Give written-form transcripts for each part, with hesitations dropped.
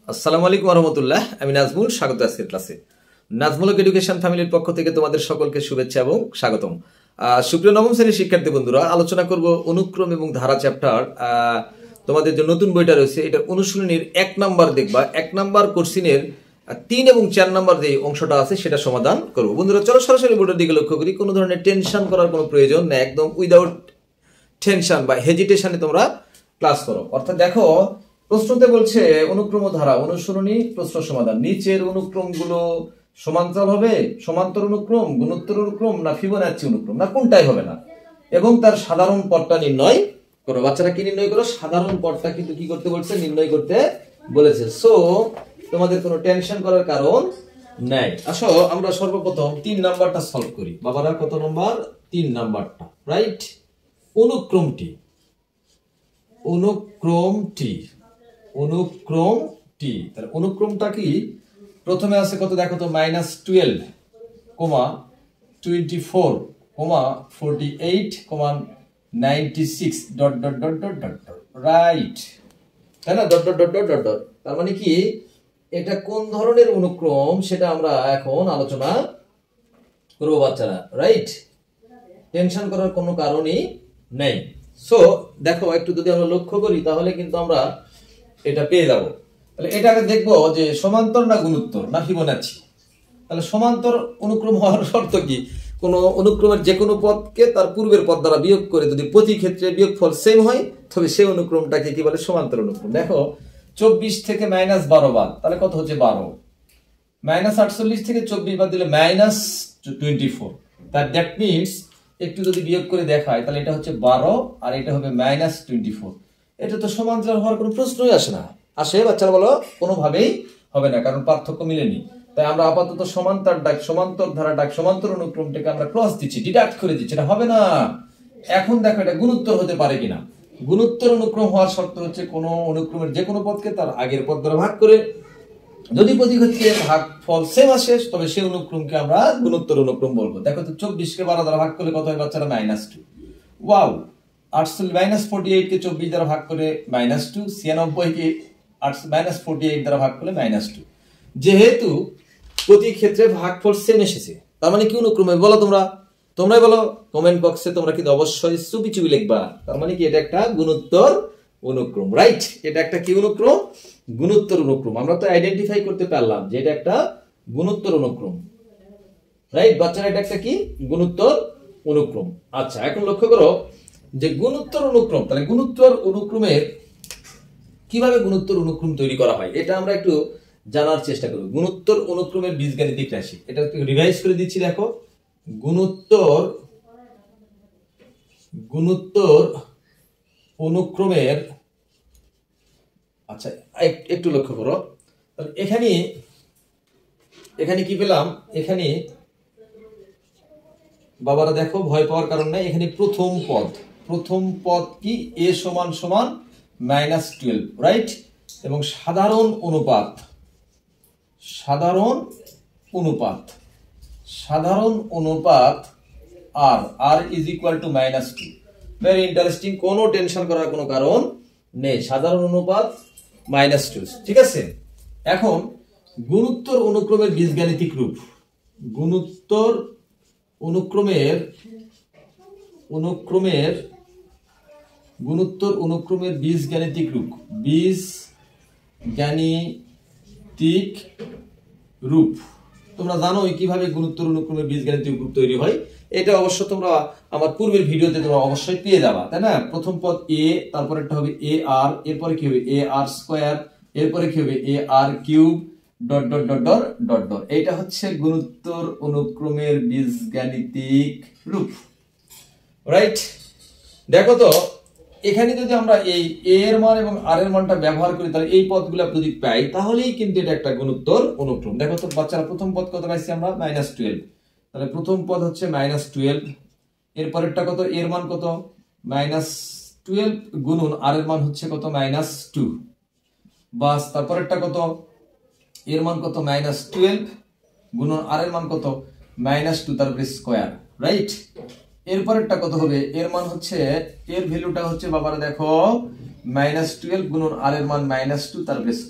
আসসালামু আলাইকুম ওয়া রাহমাতুল্লাহ। আমি নাজমুল, স্বাগত আজকের ক্লাসে। নাজমুল এডুকেশন ফ্যামিলির পক্ষ থেকে তোমাদের সকলকে শুভেচ্ছা এবং স্বাগতম। সুপ্রিয় নবম শ্রেণীর শিক্ষার্থী বন্ধুরা, আলোচনা করব অনুক্রম এবং ধারা চ্যাপ্টার। তোমাদের যে নতুন বইটা রয়েছে এটা অনুশীলনীর 1 নাম্বার দেখবা, 1 নাম্বার কোশ্চেনের 3 এবং 4 নাম্বার যে অংশটা আছে সেটা সমাধান করব। বন্ধুরা চলো সরাসরি বোর্ডের দিকে লক্ষ্য করি। কোনো ধরনের টেনশন করার কোনো প্রয়োজন নেই, একদম উইদাউট টেনশন বা হেজিটেশনে তোমরা ক্লাস করো। অর্থাৎ দেখো, প্রশ্নতে বলছে অনুক্রম ধারা অনুসরণী প্রশ্ন সমাধান। নিচের অনুক্রমগুলো সমান্তরাল হবে, সমান্তর অনুক্রম, গুণোত্তর অনুক্রম, না ফিবোনাচ্চি অনুক্রম, না কোনটাই হবে না, এবং তার সাধারণ পদটা নির্ণয় করো। বাচ্চারা কি নির্ণয় করো? সাধারণ পদটা কিন্তু কি করতে বলছে? নির্ণয় করতে বলেছে। সো তোমাদের কোনো টেনশন করার কারণ নাই। আসো আমরা সর্বপ্রথম 3 নাম্বারটা সলভ করি। বাবারা কত নাম্বার? 3 নাম্বারটা, রাইট? অনুক্রমটি, তাহলে অনুক্রমটা কি? প্রথমে আছে কত দেখো তো, -12, 24, 48, 96 dot dot dot dot dot, right? তাই না? Dot dot dot dot dot dot. তার মানে কি এটা কোন ধরনের অনুক্রম সেটা আমরা এখন আলোচনা করব বাচ্চারা, রাইট? টেনশন করার কোনো কারণই নেই। সো দেখো, একটু যদি আমরা লক্ষ্য করি তাহলে কিন্তু আমরা এটা পেয়ে যাব। তাহলে এটাকে দেখবো যে সমান্তর না গুণোত্তর না ফিবোনাচ্চি। তাহলে সমান্তর অনুক্রম হওয়ার শর্ত কি? কোন অনুক্রমের যে কোনো পদকে তার পূর্বের পদ দ্বারা বিয়োগ করে যদি প্রতি ক্ষেত্রে বিয়োগফল সেম হয় তবে সেই অনুক্রমটাকে কি বলে? সমান্তর অনুক্রম। দেখো 24 থেকে -12 বাদ, তাহলে কত হচ্ছে? 12। -48 থেকে 24 বাদ দিলে -24। দ্যাট মিনস একটু যদি বিয়োগ করে দেখায় তাহলে এটা হচ্ছে 12 আর এটা হবে -24। এটা তো সমান্তরাল হওয়ার কোনো প্রশ্নই আসে না। আসে বাচ্চারা? বলো, কোনোভাবেই হবে না, কারণ পার্থক্য মিলেনি। তাই আমরা আপাতত সমান্তর ধারা ডাক সমান্তর অনুক্রমটাকে আমরা ক্রস দিচ্ছি, ডিডাক্ট করে দিচ্ছি, এটা হবে না। এখন দেখো এটা গুণোত্তর হতে পারে কিনা। গুণোত্তর অনুক্রম হওয়ার শর্ত হচ্ছে কোন অনুক্রমের যে কোনো পদকে তার আগের পদ দ্বারা ভাগ করে যদি প্রতি ক্ষেত্রে ভাগফল সেম আসে তবে সেই অনুক্রমকে আমরা গুণোত্তর অনুক্রম বলবো। দেখো তো 24 কে 12 দ্বারা ভাগ করলে কত হয় বাচ্চারা? -2। ওয়াও! 48 কে 24 দ্বারা ভাগ করে -2, 96 কে -48 দ্বারা ভাগ করলে -2। যেহেতু প্রতি ক্ষেত্রে ভাগফল সেম এসেছে তার মানে কি অনুক্রম হবে? বলো তোমরাই বলো কমেন্ট বক্সে। তোমরা কিন্তু অবশ্যই চুপি চুপি লিখবা। তার মানে কি এটা একটা গুণোত্তর অনুক্রম, রাইট? এটা একটা কি অনুক্রম? গুণোত্তর অনুক্রম। আমরা তো আইডেন্টিফাই করতে পারলাম যে এটা একটা গুণোত্তর অনুক্রম, রাইট বাচ্চারা? এটা একটা কি? গুণোত্তর অনুক্রম। আচ্ছা, এখন লক্ষ্য করো যে গুণোত্তর অনুক্রম, তাহলে গুণোত্তর অনুক্রমের কিভাবে গুণোত্তর অনুক্রম তৈরি করা হয় এটা আমরা একটু জানার চেষ্টা করব। গুণোত্তর অনুক্রমের বীজগাণিতিক রাশি, এটা একটু রিভাইজ করে দিচ্ছি। দেখো, গুণোত্তর অনুক্রমের, আচ্ছা একটু লক্ষ্য করো। তাহলে এখানে কি পেলাম? এখানে বাবারা দেখো, ভয় পাওয়ার কারণ নাই। এখানে প্রথম পদ কি? a সমান সমান -12, রাইট? এবং সাধারণ অনুপাত r is equal to -2। Very interesting, কোনো টেনশন করার কোনো কারণ নেই। সাধারণ অনুপাত -2, ঠিক আছে? এখন গুণোত্তর অনুক্রমের বীজগাণিতিক রূপ, গুণোত্তর অনুক্রমের বীজগাণিতিক রূপ তোমরা জানো কিভাবে গুণোত্তর অনুক্রমের বীজগাণিতিক রূপ তৈরি হয়। এটা অবশ্য তোমরা আমার পূর্বের ভিডিওতে তোমরা অবশ্যই পেয়ে যাবা, তাই না? প্রথম পদ a, তারপরেরটা হবে ar, এরপরে কি হবে? ar², এরপরে কি হবে? ar³ dot dot dot dot dot dot. এটা হচ্ছে গুণোত্তর অনুক্রমের বীজগাণিতিক রূপ, রাইট? দেখো তো, এখানে যদি আমরা এই a এর মান এবং r এর মানটা ব্যবহার করি তাহলে এই পদগুলো যদি পাই তাহলেই কিন্তু এটা একটা গুণোত্তর অনুক্রম। দেখো তো বাচ্চারা, প্রথম পদ কত পাইছি আমরা? -12। তাহলে প্রথম পদ হচ্ছে -12, এরপরেরটা কত? এর মান কত? -12 গুণন r এর মান হচ্ছে কত? -2। বাস, তারপরেরটা কত? এর মান কত? -12 গুণন r এর মান কত? -2 তারপরে স্কয়ার, রাইট? এরপরেরটা কত হবে? এর মান হচ্ছে, এর ভ্যালুটা হচ্ছে বাবারা দেখো -12 গুণন r এর মান -2 তারপরে স্কয়ার।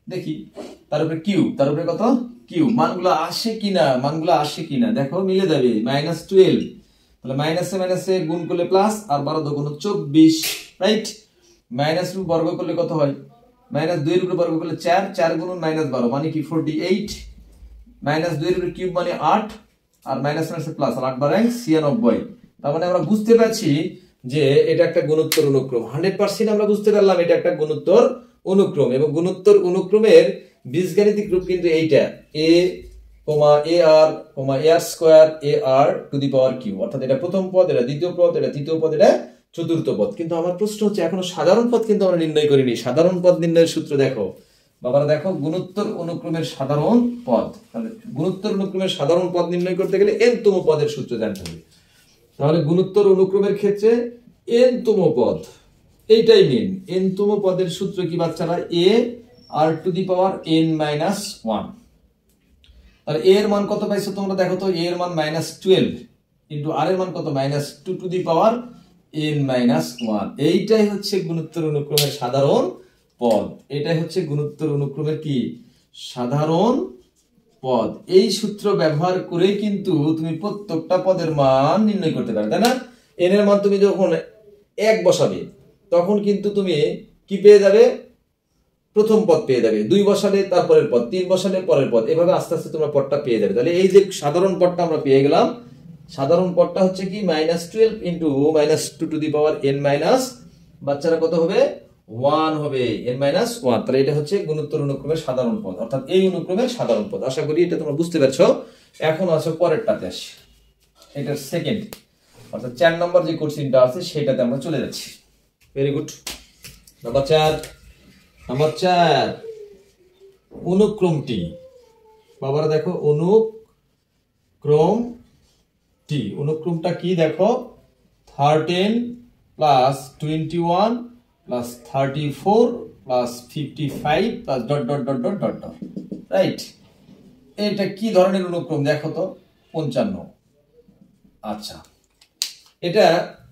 দেখি তার উপরে কিউ, তার উপরে কত কিউ, মানগুলো আসে কিনা দেখো মিলে যাবে -12, তাহলে মাইনাসে মাইনাসে গুণ করলে প্লাস, আর 12 দুগুণ 24, রাইট। মাইনাস রুট বর্গ করলে কত হয়, -2 এর উপরে বর্গ করলে 4, 4 গুণ -12 মানে কি 48, -2 এর উপরে কিউব মানে 8, আর মাইনাস মাইনাসে প্লাস, আর 8 বারাং 96। তার মানে আমরা বুঝতে পারছি যে এটা একটা গুণোত্তর অনুক্রম। 100% আমরা বুঝতে পারলাম এটা একটা গুণোত্তর অনুক্রম, এবং গুণোত্তর অনুক্রমের বীজগাণিতিক রূপ কিন্তু এইটা a, ar, ar square ar to the power q, অর্থাৎ এটা প্রথম পদ, এটা দ্বিতীয় পদ, এটা তৃতীয় পদ, এটা চতুর্থ পদ। কিন্তু আমার প্রশ্ন হচ্ছে এখনো সাধারণ পদ কিন্তু আমরা নির্ণয় করিনি। সাধারণ পদ নির্ণয়ের সূত্র দেখো বাবারা, দেখো গুণোত্তর অনুক্রমের সাধারণ পদ, তাহলে গুণোত্তর অনুক্রমের সাধারণ পদ নির্ণয় করতে গেলে n তম পদের সূত্র জানতে হবে। তাহলে গুণোত্তর অনুক্রমের ক্ষেত্রে n তম পদ, এইটাই মেন। n তম পদের সূত্র কি বাচ্চারা, a r to the power n-1। তাহলে a এর মান কত পাইছো তোমরা দেখো তো, a এর মান -12 ইনটু r এর মান কত, -2 টু দি পাওয়ার n-1। এইটাই হচ্ছে গুণোত্তর অনুক্রমের সাধারণ পদ, এটাই হচ্ছে গুণোত্তর অনুক্রমের কি সাধারণ পদ। এই সূত্র ব্যবহার করে কিন্তু তুমি প্রত্যেকটা পদের মান নির্ণয় করতে পারবে, তাই না? n এর মান তুমি যখন 1 বসাবে তখন কিন্তু তুমি কি পেয়ে যাবে, প্রথম পদ পেয়ে যাবে, 2 বসালে তারপরের পদ, 3 বসালে পরের পদ, এভাবে আস্তে আস্তে তোমরা পদটা পেয়ে যাবে। তাহলে এই যে সাধারণ পদটা আমরা পেয়ে গেলাম, সাধারণ পদটা হচ্ছে কি -12 into -2 to the power n- বাচ্চারা কত হবে, 1 হবে, n-1। তাহলে এটা হচ্ছে গুণোত্তর অনুক্রমের সাধারণ পদ, অর্থাৎ এই অনুক্রমের সাধারণ পদ। আশা করি এটা তোমরা বুঝতে পারছো। এখন আছে পরেরটাতে আসি, এটার সেকেন্ড, অর্থাৎ 4 নম্বর যে কোশ্চেনটা আছে সেটাতে আমরা চলে যাচ্ছি। Very good. নাম্বার 4 অনুক্রমটি, বাবারা দেখো অনুক্রমটি, অনুক্রমটা কি দেখো, 13 plus 21 plus 34 plus 55 plus dot dot dot dot dot dot, right. এটা কি ধরনের অনুক্রম দেখো তো, 55। আচ্ছা, এটা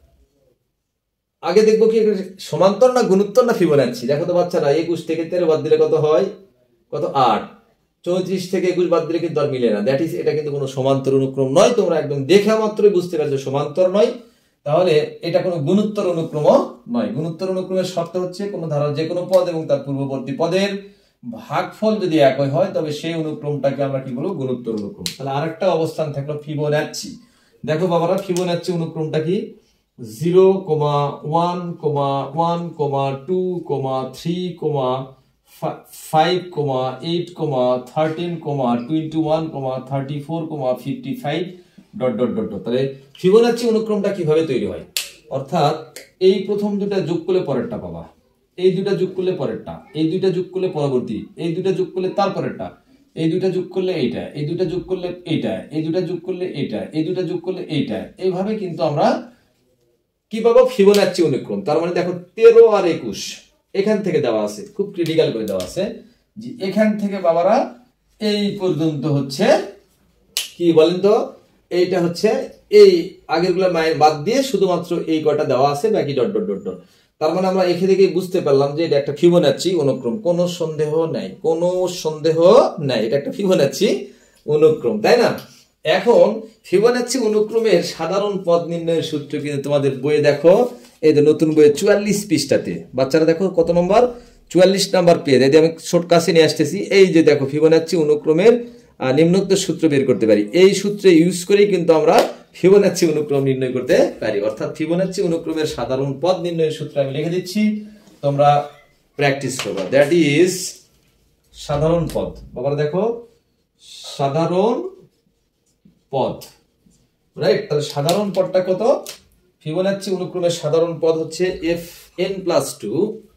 আগে দেখবো কি সমান্তর না গুণোত্তর না ফিবোনাচ্ছি। দেখো তো বাচ্চারা, 21 থেকে 13 বাদ দিলে কত হয়, কত 8, 34 থেকে 21 বাদ দিলে কিন্তু আর মিলে না, দ্যাট ইজ এটা কিন্তু কোনো সমান্তর অনুক্রম নয়। তোমরা একদম দেখা মাত্রই বুঝতে পারছো সমান্তর নয়, তাহলে এটা কোনো গুণোত্তর অনুক্রমও নয়। গুণোত্তর অনুক্রমের শর্ত হচ্ছে কোনো ধারার যে কোনো পদ এবং তার পূর্ববর্তী পদের ভাগফল যদি একই হয় তবে সেই অনুক্রমটাকে আমরা কি বলবো, গুণোত্তর অনুক্রম। তাহলে আরেকটা অবস্থান থাকলো ফিবোনাচ্চি। দেখো বাবারা, ফিবোনাচ্চি অনুক্রমটা কি, 0, 1, 1, 2, 3, 5, 8, 13, 21, 34, 55 ডট ডট ডট ডট। তাহলে ফিবোনাচ্চি অনুক্রমটা কিভাবে তৈরি হয়, অর্থাৎ এই প্রথম দুটা যোগ করলে পরেরটা পাবা, এই দুটা যোগ করলে পরেরটা, এই দুইটা যোগ করলে পরবর্তী, এই দুটা যোগ করলে তারপরেরটা, এই দুটা যোগ করলে এইটা, এই দুটা যোগ করলে এইটা, এই দুটা যোগ করলে এইটা, এই দুটা যোগ করলে এইটা, এইভাবে কিন্তু আমরা কি পাবো, ফিবোনাচ্চি অনুক্রম। তার মানে দেখো 13 আর 21 এখান থেকে দেওয়া আছে, খুব ক্রিটিক্যাল করে দেওয়া আছে যে এখান থেকে বাবারা এই পর্যন্ত হচ্ছে কি বলেন তো, এইটা হচ্ছে এই আগেরগুলো বাদ দিয়ে শুধুমাত্র এই কয়টা দেওয়া আছে, বাকি ডট ডট ডট ডট। তার মানে আমরা এখান থেকে বুঝতে পারলাম যে এটা একটা ফিবোনাচ্চি অনুক্রম, কোনো সন্দেহ নাই, কোনো সন্দেহ নাই, এটা একটা ফিবোনাচ্চি অনুক্রম, তাই না? এখন ফিবোনাচ্চি অনুক্রমের সাধারণ পদ নির্ণয়ের সূত্র কিন্তু তোমাদের বইয়ে দেখো, এই যে নতুন বইয়ে 44 পৃষ্ঠাতে, বাচ্চারা দেখো কত নম্বর, 44 নাম্বার পেজ। এই যে আমি শর্ট কাছে নিয়ে আসতেছি, এই যে দেখো ফিবোনাচ্চি অনুক্রমের নিম্নোক্ত সূত্র বের করতে পারি, এই সূত্রে ইউজ করেই কিন্তু আমরা ফিবোনাচ্চি অনুক্রম নির্ণয় করতে পারি। অর্থাৎ ফিবোনাচ্চি অনুক্রমের সাধারণ পদ নির্ণয়ের সূত্র আমি লিখে দিচ্ছি, তোমরা প্র্যাকটিস করবা। দ্যাট ইজ সাধারণ পদ। বাবারা দেখো, সাধারণ পদ, রাইট। তাহলে সাধারণ পদটা কত, ফিবোনাচ্চি অনুক্রমের সাধারণ পদ হচ্ছে fn+2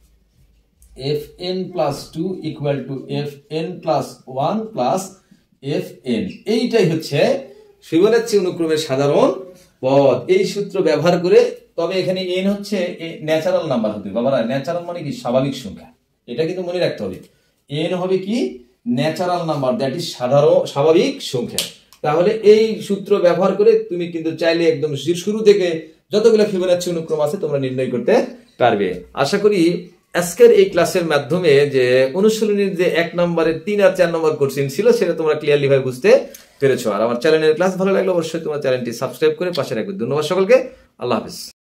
equal to fn+1 plus fn। এইটাই হচ্ছে ফিবোনাচ্চি অনুক্রমের সাধারণ পদ। এই সূত্র ব্যবহার করে, তবে এখানে n হচ্ছে ন্যাচারাল নাম্বার হতে হবে বাবারা। ন্যাচারাল মানে কি, স্বাভাবিক সংখ্যা, এটা কিন্তু মনে রাখতে হবে। n হবে কি, ন্যাচারাল নাম্বার, দ্যাট ইজ সাধারণ স্বাভাবিক সংখ্যা। তাহলে এই সূত্র ব্যবহার করে তুমি কিন্তু চাইলে একদম শুরু থেকে যতগুলো ফিবোনাচ্চি অনুক্রম আছে তোমরা নির্ণয় করতে পারবে। আশা করি আজকের এই ক্লাসের মাধ্যমে যে অনুশীলনীর যে 1 নম্বরের 3 আর 4 নম্বর কোশ্চেন ছিল সেটা তোমরা ক্লিয়ারলি ভাবে বুঝতে পেরেছো। আর আমার চ্যানেলের ক্লাস ভালো লাগলে অবশ্যই তোমরা চ্যানেলটি সাবস্ক্রাইব করে পাশে রাখবে। ধন্যবাদ সকলকে, আল্লাহ হাফেজ।